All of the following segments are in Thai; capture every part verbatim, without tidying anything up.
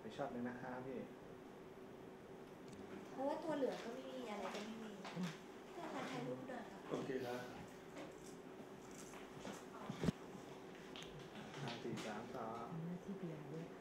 ช็อตหนึ่งนะคะพี่เพราะว่าตัวเหลืองก็ไม่มีอะไรก็ไม่มีก็มาถ่ายรูปด้วยค่ะโอเคครับห้าสี่สามสองที่เบียร์ด้วย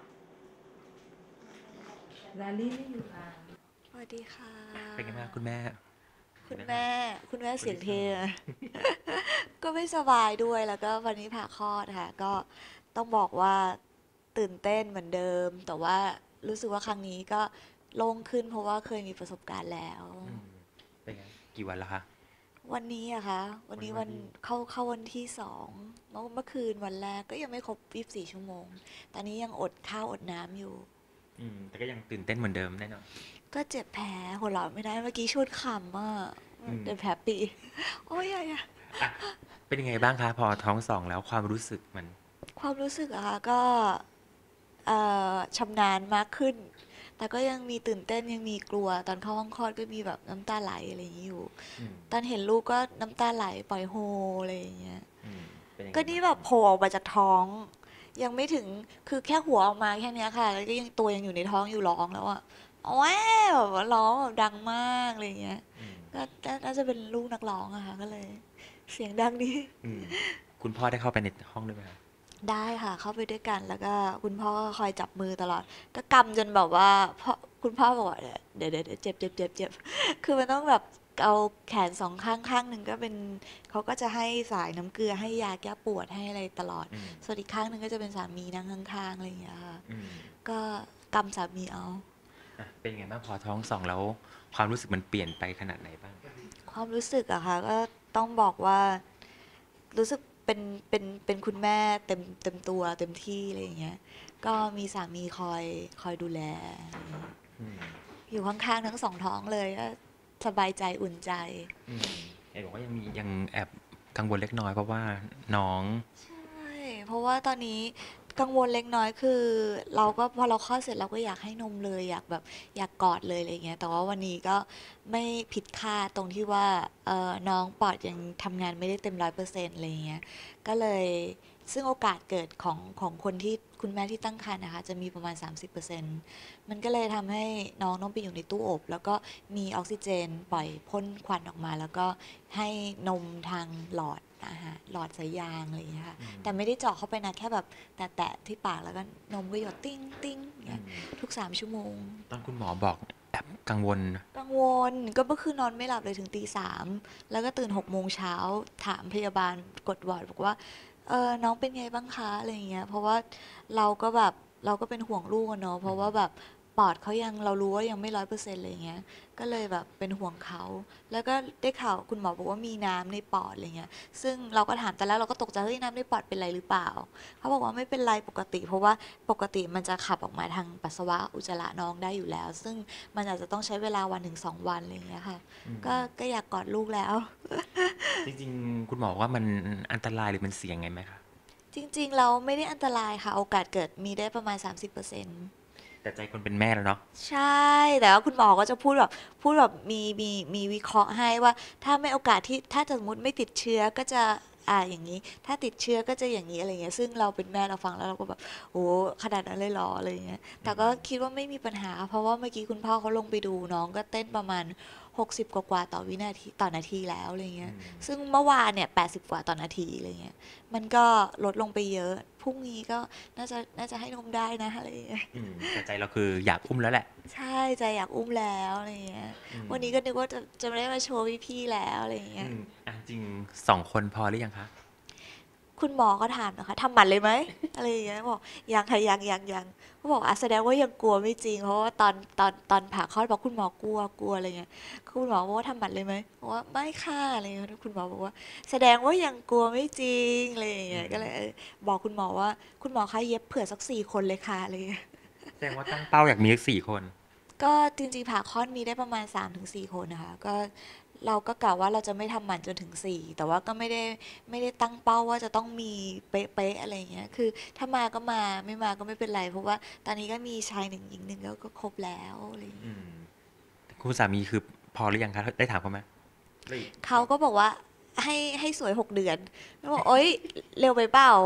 ลาลี่ไม่อยู่อ่างสวัสดีค่ะเป็นไงบ้างคุณแม่คุณแม่คุณแม่เสียงเทก็ไม่สบายด้วยแล้วก็วันนี้ผ่าคลอดค่ะก็ต้องบอกว่าตื่นเต้นเหมือนเดิมแต่ว่ารู้สึกว่าครั้งนี้ก็โล่งขึ้นเพราะว่าเคยมีประสบการณ์แล้วอืมเป็นไงกี่วันแล้วคะวันนี้อะคะวันนี้วันวันนี้เข้าเข้าวันที่สองเมื่อเมื่อคืนวันแรกก็ยังไม่ครบยี่สิบสี่ชั่วโมงตอนนี้ยังอดข้าวอดน้ำอยู่อืมแต่ก็ยังตื่นเต้นเหมือนเดิมแน่นอนก็เจ็บแผลหัวเราะไม่ได้เมื่อกี้ชุดขำอ่ะอืมเจ็บแผลปีโอ้ยอะอะอ่ะเป็นยังไงบ้างคะพอท้องสองแล้วความรู้สึกมันความรู้สึกอะค่ะก็เอ่อชำนาญมากขึ้นแต่ก็ยังมีตื่นเต้นยังมีกลัวตอนเข้าห้องคลอดก็มีแบบน้ำตาไหลอะไรอย่างนี้อยู่อืมตอนเห็นลูกก็น้ำตาไหลปล่อยโฮอะไรอย่างเงี้ยอืมเป็นยังไงก็นี่บ้างแบบโผล่ออกมาจากท้องยังไม่ถึงคือแค่หัวออกมาแค่เนี้ยค่ะแล้วก็ยังตัวยังอยู่ในท้องอยู่ร้องแล้วอะโอ้ยแบบว่าร้องแบบดังมากอะไรอย่างเงี้ยอืมก็น่าจะเป็นลูกนักร้องอะค่ะก็เลยเสียงดังดีอืมคุณพ่อได้เข้าไปในห้องด้วยไหมคะได้ค่ะเข้าไปด้วยกันแล้วก็คุณพ่อก็คอยจับมือตลอดก็กำจนแบบว่าพ่อคุณพ่อบอกว่าเดี๋ยวเดี๋ยวเดี๋ยวเจ็บเจ็บเจ็บเจ็บคือมันต้องแบบเอาแขนสองข้างข้างหนึ่งก็เป็นเขาก็จะให้สายน้ำเกลือให้ยาแก้ปวดให้อะไรตลอดอืมส่วนอีกข้างหนึ่งก็จะเป็นสามีนั่งข้างๆอะไรอย่างเงี้ยค่ะอืมก็กำสามีเอาอ่ะเป็นยังไงบ้างพอท้องสองแล้วความรู้สึกมันเปลี่ยนไปขนาดไหนบ้างความรู้สึกอะค่ะก็ต้องบอกว่า รู้สึกเป็นเป็นเป็นคุณแม่เต็มเต็มตัวเต็มที่อะไรอย่างเงี้ยก็มีสามีคอยคอยดูแลอืมอยู่ข้างๆทั้งสองท้องเลยก็สบายใจอุ่นใจอืมเห็นบอกว่ายังมียังแอบกังวลเล็กน้อยเพราะว่าน้องใช่เพราะว่าตอนนี้กังวลเล็กน้อยคือเราก็พอเราคลอดเสร็จเราก็อยากให้นมเลยอยากแบบอยากกอดเลยอะไรเงี้ยแต่ว่าวันนี้ก็ไม่ผิดคาดตรงที่ว่าเออน้องปอดยังทำงานไม่ได้เต็มร้อยเปอร์เซ็นต์อะไรเงี้ยก็เลยซึ่งโอกาสเกิดของของคนที่คุณแม่ที่ตั้งครรภ์นะคะจะมีประมาณสามสิบเปอร์เซ็นต์มันก็เลยทำให้น้องต้องไปอยู่ในตู้อบแล้วก็มีออกซิเจนปล่อยพ่นควันออกมาแล้วก็ให้นมทางหลอดนะคะหลอดสายยางอะไรอย่างเงี้ยค่ะอืมแต่ไม่ได้เจาะเข้าไปนะแค่แบบแตะๆที่ปากแล้วก็นมก็หยดติ้งติ้งอย่างอืเงี้ยมทุกสามชั่วโมงตอนคุณหมอบอกแอบกังวลกังวลก็เมื่อคืนนอนไม่หลับเลยถึงตีสามแล้วก็ตื่นหกโมงเช้าถามพยาบาลกดวอร์ดบอกว่าเออน้องเป็นไงบ้างคะอะไรอย่างเงี้ยเพราะว่าเราก็แบบเราก็เป็นห่วงลูกอะเนาะเพอืมราะว่าแบบปอดเขายังเรารู้ว่ายังไม่ร้อยเปอร์เซ็นต์อะไรเงี้ยก็เลยแบบเป็นห่วงเขาแล้วก็ได้ข่าวคุณหมอบอกว่ามีน้ำในปอดอะไรเงี้ยซึ่งเราก็ถามแต่แล้วเราก็ตกใจเฮ้ยน้ำในปอดเป็นไรหรือเปล่าเขาบอกว่าไม่เป็นไรปกติเพราะว่าปกติมันจะขับออกมาทางปัสสาวะอุจจาระน้องได้อยู่แล้วซึ่งมันอาจจะต้องใช้เวลาวันถึงสองวันอะไรเงี้ยค่ะอืมก็ก็อยากกอดลูกแล้วจริงๆคุณหมอว่ามันอันตรายหรือมันเสี่ยงไงไหมคะจริงๆเราไม่ได้อันตรายค่ะโอกาสเกิดมีได้ประมาณสามสิบเปอร์เซ็นต์แต่ใจคนเป็นแม่แล้วเนาะใช่แต่ว่าคุณหมอก็จะพูดแบบพูดแบบมีมีมีวิเคราะห์ให้ว่าถ้าไม่โอกาสที่ถ้าสมมติไม่ติดเชื้อก็จะอ่าอย่างนี้ถ้าติดเชื้อก็จะอย่างนี้อะไรเงี้ยซึ่งเราเป็นแม่เราฟังแล้วเราก็แบบโอ้ขนาดนั้นเลยเหรออะไรเงี้ยอืแต่ก็มคิดว่าไม่มีปัญหาเพราะว่าเมื่อกี้คุณพ่อเขาลงไปดูน้องก็เต้นประมาณหกสิบกว่าๆต่อวินาทีต่อนาทีแล้วอะไรเงี้ยอืมซึ่งเมื่อวานเนี่ยแปดสิบกว่าต่อนาทีอะไรเงี้ยมันก็ลดลงไปเยอะพรุ่งนี้ก็น่าจะน่าจะให้นมได้นะอะไรเงี้ยอืมแต่ใจเราคืออยากอุ้มแล้วแหละใช่ใจอยากอุ้มแล้วอะไรเงี้ยอืมวันนี้ก็นึกว่าจะจะไม่ได้มาโชว์พี่ๆแล้วอะไรเงี้ยอืมอ่ะจริงสองคนพอหรือยังคะคุณหมอก็ถามนะคะทำหมันเลยไหมอะไรอย่างเงี้ยบอกยังค่ะยังยังยังเขาบอกอ่ะแสดงว่ายังกลัวไม่จริงเพราะว่าตอนตอนตอนผ่าคลอดบอกคุณหมอกลัวกลัวอะไรเงี้ยคุณหมอบอกว่าทำหมันเลยไหมบอกว่าไม่ค่ะอะไรเงี้ยคุณหมอบอกว่าแสดงว่ายังกลัวไม่จริงอะไรอย่างอืเงี้ยก็มเลยเออบอกคุณหมอว่าคุณหมอคะเย็บเผื่อสักสี่คนเลยค่ะอะไรเงี้ยแสดงว่าตั้งเป้าอยากมีสักสี่คนก็จริงๆผ่าคลอดมีได้ประมาณสามถึงสี่คนนะคะก็เราก็กะว่าเราจะไม่ทำหมันจนถึงสี่แต่ว่าก็ไม่ได้ไม่ได้ตั้งเป้าว่าจะต้องมีเป๊ะๆอะไรอย่างเงี้ยคือถ้ามาก็มาไม่มาก็ไม่เป็นไรเพราะว่าตอนนี้ก็มีชายหนึ่งหญิงหนึ่งแล้วก็ครบแล้วอะไรอย่างอืเงี้ยมคุณสามีคือพอหรือยังคะได้ถามเขาไหมได้เขาก็บอกว่าให้ให้สวยหกเดือนแล้วบอกโอ๊ยเร็วไปเปล่า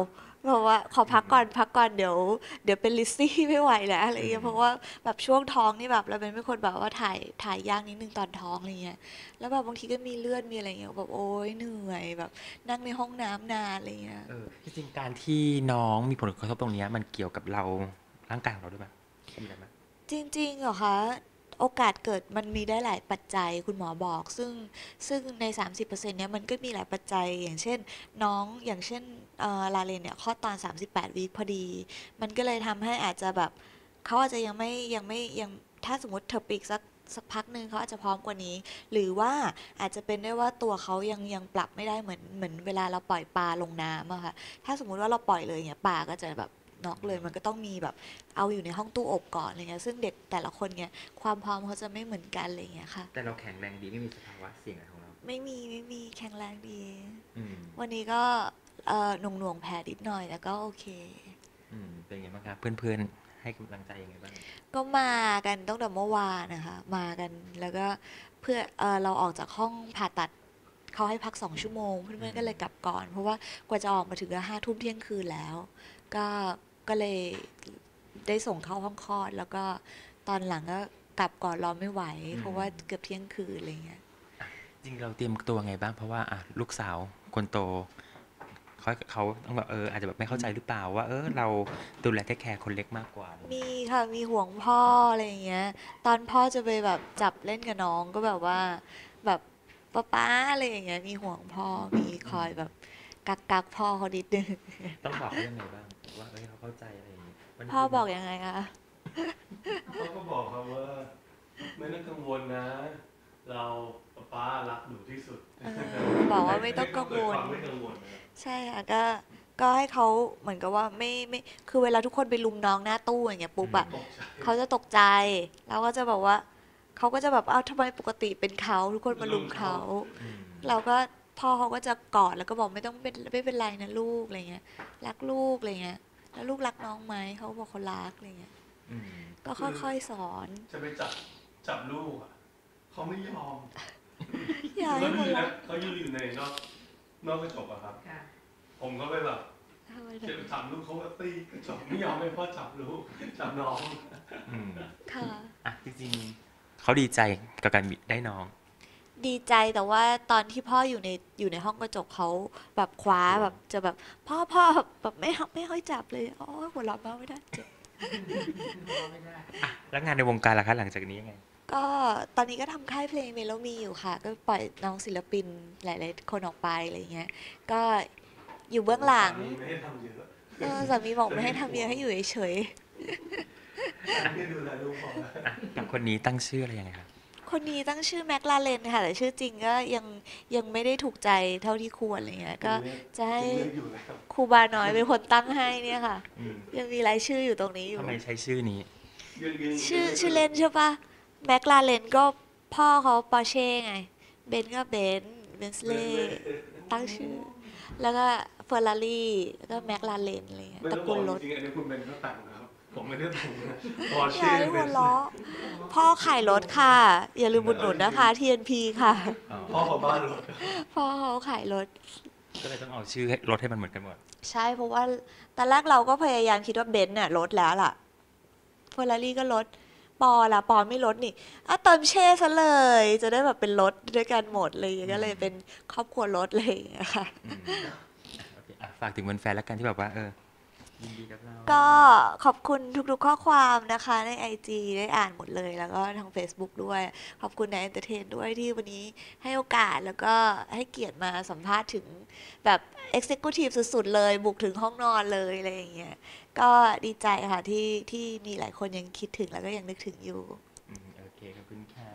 บอกว่าขอพักก่อนพักก่อนเดี๋ยวเดี๋ยวเป็นลิซซี่ไม่ไหวแล้วอะไรเงี้ยเพราะว่าแบบช่วงท้องนี่แบบเราเป็นคนแบบว่าถ่ายถ่ายยากนิดนึงตอนท้องอะไรเงี้ยแล้วแบบบางทีก็มีเลือดมีอะไรเงี้ยแบบโอ๊ยเหนื่อยแบบนั่งในห้องน้ำนานอะไรเงี้ยเออจริงๆการที่น้องมีผลกระทบตรงเนี้ยมันเกี่ยวกับเราร่างกายของเราด้วยป่ะมีอะไรไหมจริงๆเหรอคะโอกาสเกิดมันมีได้หลายปัจจัยคุณหมอบอก ซึ่งซึ่งใน สามสิบเปอร์เซ็นต์ เนี้ยมันก็มีหลายปัจจัยอย่างเช่นน้องอย่างเช่นเอ่อลาเลนเนี่ยคลอดตอนสามสิบแปดวีคพอดี มันก็เลยทำให้อาจจะแบบเขาอาจจะยังไม่ยังไม่ยังถ้าสมมติเธอปีกสักสักพักหนึ่งเขาอาจจะพร้อมกว่านี้ หรือว่าอาจจะเป็นได้ว่าตัวเขายังยังปรับไม่ได้เหมือนเหมือนเวลาเราปล่อยปลาลงน้ำอะค่ะถ้าสมมุติว่าเราปล่อยเลยเนี่ยปลาก็จะแบบน็อกเลยมันก็ต้องมีแบบเอาอยู่ในห้องตู้อบก่อนอะไรเงี้ยซึ่งเด็กแต่ละคนเนี่ยความพร้อมเขาจะไม่เหมือนกันอะไรเงี้ยค่ะแต่เราแข็งแรงดีไม่มีสภาวะเสี่ยงอะไรของเราไม่มีไม่มีแข็งแรงดีอืมวันนี้ก็เอ่อหน่วงหน่วงๆแผลนิดหน่อยแต่ก็โอเคอืมเป็นไงบ้างครับเพื่อนๆให้กำลังใจยังไงบ้างก็มากันตั้งแต่เมื่อวานนะคะ มากันแล้วก็เพื่อเออเราออกจากห้องผ่าตัดเขาให้พักสองชั่วโมง เพื่อนๆก็เลยกลับก่อน เพราะว่ากว่าจะออกมาถึงก็ห้าทุ่มเที่ยงคืนแล้ว ก็ก็เลยได้ส่งเข้าห้องคลอด แล้วก็ตอนหลังก็กลับก่อนรอไม่ไหว เพราะว่าเกือบเที่ยงคืนอะไรเงี้ยจริงเราเตรียมตัวไงบ้างเพราะว่าอ่ะลูกสาวคนโตเขาเขาต้องแบบเอออาจจะแบบไม่เข้าใจหรือเปล่าว่าเออเราดูแลแค่แคร์คนเล็กมากกว่ามีค่ะมีห่วงพ่ออะไรอย่างเงี้ย ตอนพ่อจะไปแบบจับเล่นกับน้องก็แบบว่าแบบป๊าป๊าอะไรอย่างเงี้ยมีห่วงพ่อมีคอยแบบกักกักพ่อเขาดิดนึงต้องบอกเขายังไงบ้างว่าเออเขาเข้าใจอะไรอย่างงี้มันพ่อบอกยังไงคะเขาก็บอกครับว่า ไม่ต้องกังวลนะ เราป้ารักหนูที่สุดเออบอกว่าไม่ต้องกังวลให้เขาเกิดความไม่กังวลนะใช่ค่ะก็ก็ให้เขาเหมือนกับว่าไม่ไม่คือเวลาทุกคนไปลุมน้องหน้าตู้อย่างเงี้ยปุ๊บอะตกใจเขาจะตกใจแล้วก็จะแบบว่าเขาก็จะแบบอ้าวทำไมปกติเป็นเขาทุกคนมาลุมเขาอืมเราก็พ่อเขาก็จะกอดแล้วก็บอกไม่ต้องเป็นไม่เป็นไรนะลูกอะไรเงี้ยรักลูกอะไรเงี้ยแล้วลูกรักน้องไหมเขาบอกเขารักอะไรเงี้ยอืมก็ค่อยๆสอนจะไปจับจับลูกอ่ะเขาไม่ยอมอย่าให้เขาหมอดยู่ละนะเขาอยู่อยู่ในนอกนอกกระจกอะครับค่ะผมก็ไปแบบทำไมจะถึงจับลูกเขาก็ตีกระจกไม่ยอมให้พ่อจับลูกจับน้องอืมค่ะอ่ะจริงๆเขาดีใจกับการมีได้น้องดีใจแต่ว่าตอนที่พ่ออยู่ในอยู่ในห้องกระจกเขาแบบคว้าแบบจะแบบพ่อพ่อแบบไม่ไม่ค่อยจับเลยอ๋อหัวเราะมากไม่ได้เจ็บไม่ได้อ่ะแล้วงานในวงการล่ะคะหลังจากนี้ยังไงก็ตอนนี้ก็ทำค่ายเพลงเมโลมีอยู่ค่ะ ก็ปล่อยน้องศิลปินหลายๆคนออกไปอะไรเงี้ยก็อยู่เบื้องหลังไม่ให้ทำเยอะเออสามีบอกไม่ให้ทำเยอะให้อยู่เฉยให้ดูแลลูกพอแล้วอ่ะกับคนนี้ตั้งชื่ออะไรยังไงครับๆคนนี้ตั้งชื่อแม็กลาเรนค่ะแต่ชื่อจริงก็ยังยังไม่ได้ถูกใจเท่าที่ควรอะไรเงี้ยก็จะให้เลือกอยู่แล้วครูบาน้อยเป็นคนตั้งให้เนี่ยค่ะอืมยังมีรายชื่ออยู่ตรงนี้อยู่ทำไมใช้ชื่อนี้ยังยังชื่อชื่อเล่นใช่ปะแม็กลาเรนก็พ่อเขาปอร์เช่ไงเบนก็เบนเบนสเล่ตั้งชื่อ แล้วก็เฟอร์รารี่แล้วก็แม็กลาเรนอะไรเงี้ยไม่ตระต้องบกูอกลรถจริงๆอันนี้คุณเป็นก็แต่งนะครับ ผมไม่ได้แต่งนะพออเช่ย่าให้หัวเราะพ่อขายรถค่ะ อย่าลืมบุดหนุนนะคะ ที เอ็น พี ค่ะพ่อของบ้านรถพ่อเขาขายรถก็เลยต้องเอาชื่อให้รถให้มันเหมือนกันหมดใช่เพราะว่าตอนแรกเราก็พยายามคิดว่าเบนซ์น่ะลดแล้วล่ะเฟอร์รารี่ก็ลดปอล่ะปอไม่ลดนี่อ่ะเติมเช่ซะเลย จะได้แบบเป็นรถด้วยกันหมดเลยก็เลยเป็นครอบครัวรถเลยอย่างเงี้ยค่ะอืมอ่ะโอเคอ่ะฝากถึงแฟนๆแล้วกันที่แบบว่าเออยินดีกับเราก็ขอบคุณทุกๆข้อความนะคะ ใน ไอ จี ได้อ่านหมดเลย แล้วก็ทาง Facebook ด้วย ขอบคุณใน Entertain ด้วยที่วันนี้ให้โอกาสแล้วก็ให้เกียรติมาสัมภาษณ์ถึงแบบ Executive สุดๆเลย บุกถึงห้องนอนเลยอะไรอย่างเงี้ยก็ดีใจค่ะที่ที่มีหลายคนยังคิดถึงแล้วก็ยังนึกถึงอยู่อืมโอเคขอบคุณค่ะ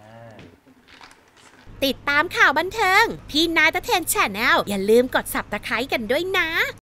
ติดตามข่าวบันเทิง พี่นายตะเทนแชนแนลอย่าลืมกด ซับสไครบ์ กันด้วยนะ